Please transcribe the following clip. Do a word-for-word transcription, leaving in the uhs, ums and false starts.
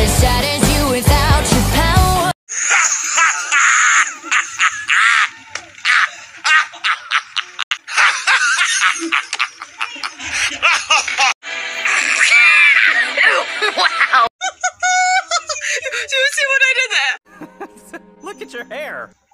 as sad as you without your power. Wow! Do you see what I did there? Look at your hair.